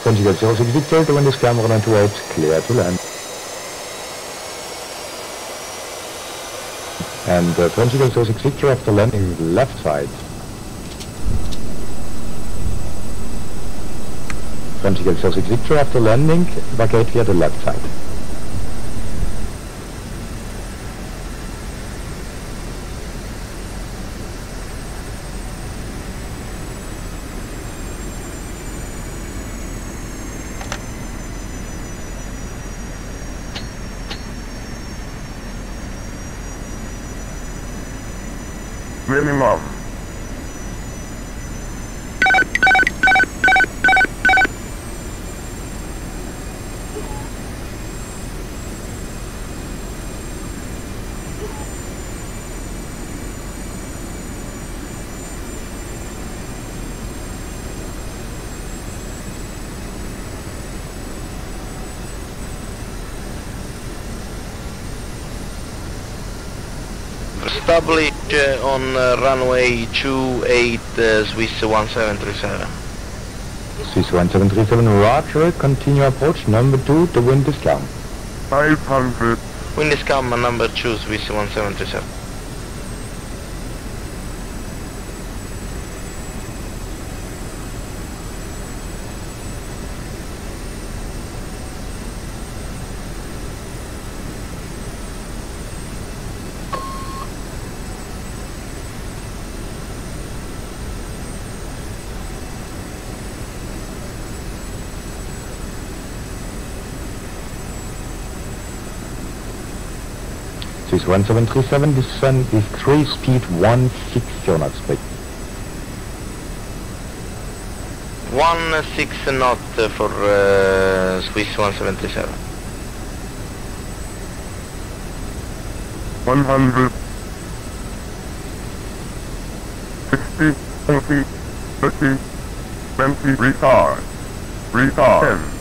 Conjugate 06 Victor, the wind is camera 928, clear to land. And Conjugate 06 Victor after landing left side. Conjugate 06 Victor after landing, vacate via the left side. Really love. Establish on runway 28 Swiss 1737. Swiss 1737, roger, continue approach, number 2, the wind is calm. 500. Wind is calm, number 2 Swiss 1737. Swiss 1737, descent is 3 speed 16 knots, please. 16 knot for Swiss 1737. 100. 60, 40, 30, 20, retard. Retard. 10.